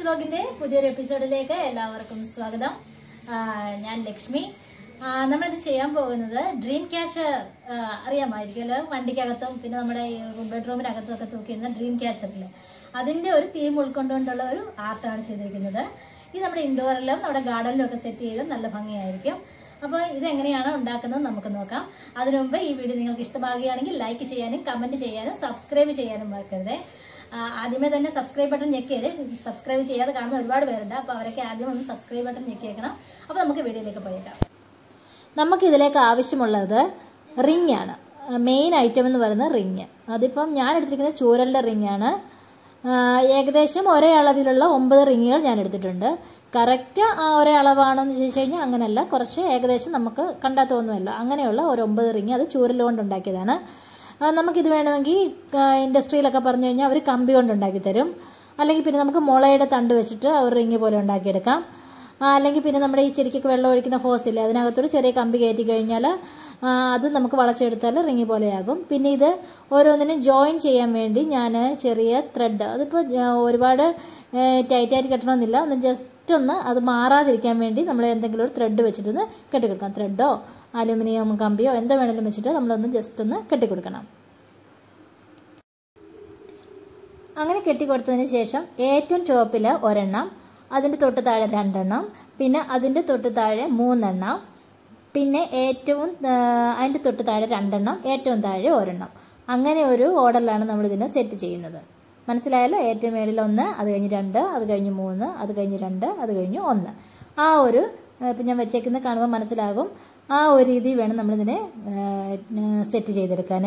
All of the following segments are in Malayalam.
വ്ലോഗിന്റെ പുതിയൊരു എപ്പിസോഡിലേക്ക് എല്ലാവർക്കും സ്വാഗതം. ഞാൻ ലക്ഷ്മി. നമ്മളിത് ചെയ്യാൻ പോകുന്നത് ഡ്രീം ക്യാച്ചർ അറിയാമായിരിക്കുമല്ലോ. വണ്ടിക്കകത്തും പിന്നെ നമ്മുടെ ബെഡ്റൂമിനകത്തും ഒക്കെ തൂക്കിയിരുന്ന ഡ്രീം ക്യാച്ചറിൽ അതിന്റെ ഒരു തീം ഉൾക്കൊണ്ടുകൊണ്ടുള്ള ഒരു ആർട്ടാണ് ചെയ്തിരിക്കുന്നത്. ഇത് നമ്മുടെ ഇൻഡോറിലും നമ്മുടെ ഗാർഡനിലും ഒക്കെ സെറ്റ് ചെയ്ത് നല്ല ഭംഗിയായിരിക്കും. അപ്പോൾ ഇതെങ്ങനെയാണ് ഉണ്ടാക്കുന്നത് നമുക്ക് നോക്കാം. അതിനു മുമ്പ് ഈ വീഡിയോ നിങ്ങൾക്ക് ഇഷ്ടമാകുകയാണെങ്കിൽ ലൈക്ക് ചെയ്യാനും കമന്റ് ചെയ്യാനും സബ്സ്ക്രൈബ് ചെയ്യാനും മറക്കരുത്. ആദ്യമേ തന്നെ സബ്സ്ക്രൈബ് ബട്ടൺ ഞെക്കിയത് സബ്സ്ക്രൈബ് ചെയ്യാതെ കാണുന്ന ഒരുപാട് പേരുണ്ട്. അപ്പോൾ അവരൊക്കെ ആദ്യം ഒന്ന് സബ്സ്ക്രൈബ് ബട്ടൺ ഞെക്കിയേക്കണം. അപ്പോൾ നമുക്ക് വീഡിയോയിലേക്ക് പോയേക്കാം. നമുക്കിതിലേക്ക് ആവശ്യമുള്ളത് റിംഗ് ആണ്. മെയിൻ ഐറ്റം എന്ന് പറയുന്നത് റിംഗ്. അതിപ്പം ഞാൻ എടുത്തിരിക്കുന്നത് ചൂരലിൻ്റെ റിംഗ് ആണ്. ഏകദേശം ഒരേ അളവിലുള്ള 9 റിങ്ങുകൾ ഞാൻ എടുത്തിട്ടുണ്ട്. കറക്റ്റ് ഒരേ അളവാണെന്ന് ചോദിച്ചു കഴിഞ്ഞാൽ അങ്ങനെയല്ല, കുറച്ച് ഏകദേശം നമുക്ക് കണ്ടാൽ തോന്നുമല്ലോ അങ്ങനെയുള്ള ഒരു 9 റിങ്. അത് ചൂരൽ കൊണ്ട് ഉണ്ടാക്കിയതാണ്. നമുക്കിത് വേണമെങ്കിൽ ഇൻഡസ്ട്രിയിലൊക്കെ പറഞ്ഞു കഴിഞ്ഞാൽ അവർ കമ്പി കൊണ്ട് ഉണ്ടാക്കി തരും. അല്ലെങ്കിൽ പിന്നെ നമുക്ക് മുളയുടെ തണ്ട് വെച്ചിട്ട് ഒരു റിങ് പോലെ ഉണ്ടാക്കിയെടുക്കാം. അല്ലെങ്കിൽ പിന്നെ നമ്മുടെ ഈ ചെടിക്കൊക്കെ വെള്ളം ഒഴിക്കുന്ന ഹോസില്ലേ, അതിനകത്തോട് ചെറിയ കമ്പി കയറ്റി കഴിഞ്ഞാൽ അത് നമുക്ക് വളച്ചെടുത്താൽ റിങ് പോലെയാകും. പിന്നെ ഇത് ഓരോന്നിനും ജോയിൻ ചെയ്യാൻ വേണ്ടി ഞാൻ ചെറിയ ത്രെഡ്, അതിപ്പോൾ ഒരുപാട് ടൈറ്റായിട്ട് കെട്ടണമെന്നില്ല, ഒന്ന് ജസ്റ്റ് ഒന്ന് അത് മാറാതിരിക്കാൻ വേണ്ടി നമ്മൾ എന്തെങ്കിലും ഒരു ത്രെഡ് വെച്ചിട്ടൊന്ന് കെട്ടിക്കൊടുക്കാം. ത്രെഡോ അലുമിനിയം കമ്പിയോ എന്തോ വേണമെങ്കിലും വെച്ചിട്ട് നമ്മളൊന്ന് ജസ്റ്റ് ഒന്ന് കെട്ടിക്കൊടുക്കണം. അങ്ങനെ കെട്ടിക്കൊടുത്തതിന് ശേഷം ഏറ്റവും ചുവപ്പിൽ ഒരെണ്ണം, അതിൻ്റെ തൊട്ട് താഴെ 2 എണ്ണം, പിന്നെ അതിൻ്റെ തൊട്ട് താഴെ 3 എണ്ണം, പിന്നെ ഏറ്റവും അതിൻ്റെ തൊട്ട് താഴെ 2 എണ്ണം, ഏറ്റവും താഴെ 1 എണ്ണം. അങ്ങനെ ഒരു ഓർഡറിലാണ് നമ്മളിതിനെ സെറ്റ് ചെയ്യുന്നത്. മനസ്സിലായല്ലോ? ഏറ്റവും മേളിൽ 1, അത് കഴിഞ്ഞ് 2, അത് കഴിഞ്ഞ് 3, അത് കഴിഞ്ഞ് 2, അത് കഴിഞ്ഞ് 1. ആ ഒരു ഇപ്പം ഞാൻ വെച്ചേക്കുന്നത് കാണുമ്പോൾ മനസ്സിലാകും. ആ ഒരു രീതി വേണം നമ്മളിതിനെ സെറ്റ് ചെയ്തെടുക്കാൻ.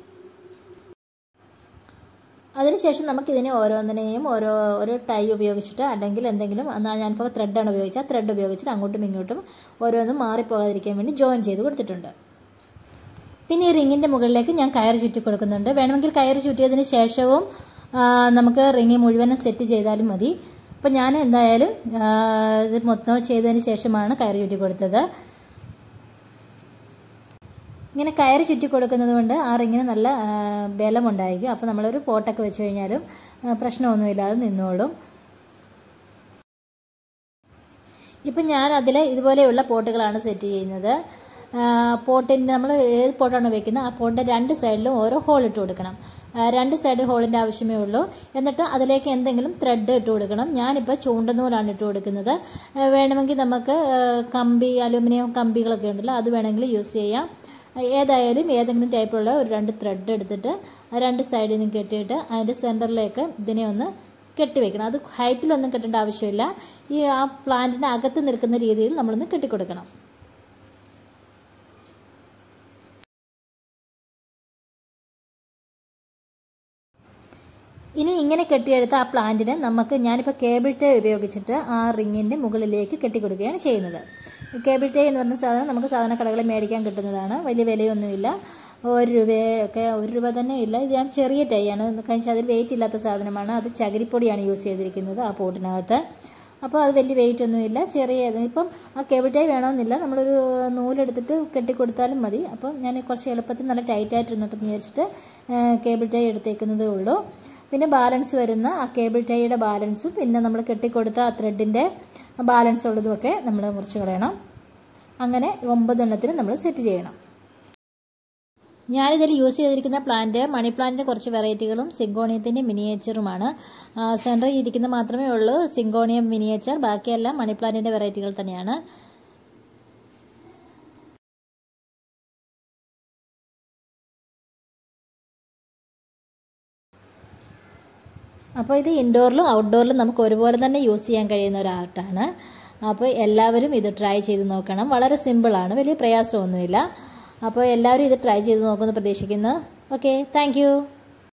അതിനുശേഷം നമുക്കിതിനെ ഓരോന്നിനെയും ഓരോ ടൈ ഉപയോഗിച്ചിട്ട്, അല്ലെങ്കിൽ എന്തെങ്കിലും ഞാനിപ്പോൾ ത്രെഡാണ് ഉപയോഗിച്ചത്, ആ ത്രെഡ് ഉപയോഗിച്ചിട്ട് അങ്ങോട്ടും ഇങ്ങോട്ടും ഓരോന്നും മാറിപ്പോകാതിരിക്കാൻ വേണ്ടി ജോയിൻ ചെയ്ത് കൊടുത്തിട്ടുണ്ട്. പിന്നെ ഈ റിങ്ങിൻ്റെ മുകളിലേക്ക് ഞാൻ കയർ ചുറ്റി കൊടുക്കുന്നുണ്ട്. വേണമെങ്കിൽ കയർ ചുറ്റിയതിന് ശേഷവും നമുക്ക് റിങ് മുഴുവനും സെറ്റ് ചെയ്താലും മതി. അപ്പം ഞാൻ എന്തായാലും ഇത് മൊത്തം ചെയ്തതിന് ശേഷമാണ് കയർ ചുറ്റി കൊടുത്തത്. ഇങ്ങനെ കയർ ചുറ്റി കൊടുക്കുന്നത് കൊണ്ട് ആ റിങ്ങിന് നല്ല ബലമുണ്ടായിരിക്കും. അപ്പോൾ നമ്മളൊരു പോട്ടൊക്കെ വെച്ച് കഴിഞ്ഞാലും പ്രശ്നമൊന്നുമില്ലാതെ നിന്നോളും. ഇപ്പം ഞാൻ അതിൽ ഇതുപോലെയുള്ള പോട്ടുകളാണ് സെറ്റ് ചെയ്യുന്നത്. പോട്ടിൻ്റെ നമ്മൾ ഏത് പോട്ടാണ് വെക്കുന്നത് ആ പോട്ടിൻ്റെ 2 സൈഡിലും ഓരോ ഹോൾ ഇട്ട് കൊടുക്കണം. 2 സൈഡ് ഹോളിൻ്റെ ആവശ്യമേ ഉള്ളൂ. എന്നിട്ട് അതിലേക്ക് എന്തെങ്കിലും ത്രെഡ് ഇട്ട് കൊടുക്കണം. ഞാനിപ്പോൾ ചൂണ്ടനൂലാണ് ഇട്ട് കൊടുക്കുന്നത്. വേണമെങ്കിൽ നമുക്ക് കമ്പി, അലുമിനിയം കമ്പികളൊക്കെ ഉണ്ടല്ലോ, അത് വേണമെങ്കിൽ യൂസ് ചെയ്യാം. ഏതായാലും ഏതെങ്കിലും ടൈപ്പുള്ള ഒരു 2 ത്രെഡ് എടുത്തിട്ട് 2 സൈഡിൽ നിന്ന് കെട്ടിയിട്ട് അതിൻ്റെ സെൻറ്ററിലേക്ക് ഇതിനെ ഒന്ന് കെട്ടിവെക്കണം. അത് ഹൈറ്റിലൊന്നും കെട്ടേണ്ട ആവശ്യമില്ല. ആ പ്ലാന്റിൻ്റെ അകത്ത് നിൽക്കുന്ന രീതിയിൽ നമ്മളൊന്ന് കെട്ടിക്കൊടുക്കണം. ഇനി ഇങ്ങനെ കെട്ടിയെടുത്ത ആ പ്ലാന്റിനെ ഞാനിപ്പോൾ കേബിൾ ടൈ ഉപയോഗിച്ചിട്ട് ആ റിങ്ങിൻ്റെ മുകളിലേക്ക് കെട്ടിക്കൊടുക്കുകയാണ് ചെയ്യുന്നത്. കേബിൾ ടൈ എന്ന് പറഞ്ഞ സാധനം നമുക്ക് സാധാരണ കടകളിൽ മേടിക്കാൻ കിട്ടുന്നതാണ്. വലിയ വിലയൊന്നുമില്ല. 1 രൂപയൊക്കെ 1 രൂപ തന്നെ ഇല്ല. ഇത് ഞാൻ ചെറിയ ടൈ ആണ്. കഴിഞ്ഞാൽ അതിൽ വെയിറ്റ് ഇല്ലാത്ത സാധനമാണ്. അത് ചകിരിപ്പൊടിയാണ് യൂസ് ചെയ്തിരിക്കുന്നത് ആ പോട്ടിനകത്ത്. അപ്പോൾ അത് വലിയ വെയിറ്റ് ഒന്നുമില്ല, ചെറിയ. ഇപ്പം ആ കേബിൾ ടൈ വേണമെന്നില്ല, നമ്മളൊരു നൂലെടുത്തിട്ട് കെട്ടിക്കൊടുത്താലും മതി. അപ്പം ഞാൻ കുറച്ച് എളുപ്പത്തിൽ നല്ല ടൈറ്റായിട്ടിരുന്നിട്ട് വിചാരിച്ചിട്ട് കേബിൾ ടൈ എടുത്തേക്കുന്നതേ ഉള്ളൂ. പിന്നെ ബാലൻസ് വരുന്ന ആ കേബിൾ ടൈയുടെ ബാലൻസും പിന്നെ നമ്മൾ കെട്ടിക്കൊടുത്ത ആ ത്രെഡിൻ്റെ ബാലൻസ് ഉള്ളതുമൊക്കെ നമ്മൾ മുറിച്ച് കളയണം. അങ്ങനെ 9 എണ്ണത്തിന് നമ്മൾ സെറ്റ് ചെയ്യണം. ഞാനിതിൽ യൂസ് ചെയ്തിരിക്കുന്ന പ്ലാന്റ് മണി പ്ലാന്റിൻ്റെ കുറച്ച് വെറൈറ്റികളും സിങ്കോണിയത്തിൻ്റെ മിനിയേച്ചറുമാണ്. സെൻറ്ററിൽ ഇരിക്കുന്ന മാത്രമേ ഉള്ളൂ സിങ്കോണിയം മിനിയേച്ചർ, ബാക്കിയെല്ലാം മണി പ്ലാന്റിൻ്റെ വെറൈറ്റികൾ തന്നെയാണ്. അപ്പോൾ ഇത് ഇൻഡോറിലും ഔട്ട്ഡോറിലും നമുക്ക് ഒരുപോലെ തന്നെ യൂസ് ചെയ്യാൻ കഴിയുന്ന ഒരു ആർട്ടാണ്. അപ്പോൾ എല്ലാവരും ഇത് ട്രൈ ചെയ്ത് നോക്കണം. വളരെ സിമ്പിളാണ്, വലിയ പ്രയാസമൊന്നുമില്ല. അപ്പോൾ എല്ലാവരും ഇത് ട്രൈ ചെയ്ത് നോക്കുമെന്ന് പ്രതീക്ഷിക്കുന്നു. Okay, thank U.